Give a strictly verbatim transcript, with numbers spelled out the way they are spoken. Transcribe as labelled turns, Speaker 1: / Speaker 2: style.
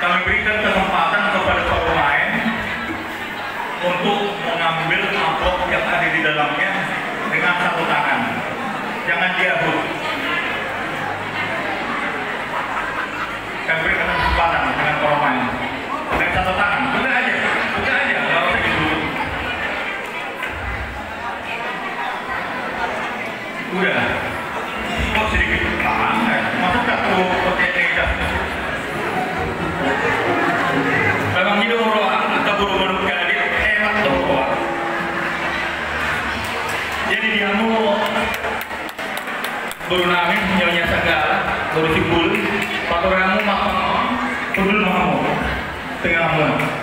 Speaker 1: kami berikan kesempatan kepada pemain untuk mengambil amplop yang ada di dalamnya dengan satu tangan, jangan diaduk. Kami berikan kesempatan dengan pemain dengan satu tangan, buka aja, buka aja, nggak usah gitu. Udah, kok sedikit tahan, masa satu potensi kita. Memang hidup roh, atau buru-buru kali enak doang. Jadi dia mau baru nangis nyonya segala, baru sibul, pakai kamu makan, kudul mau tengah mau.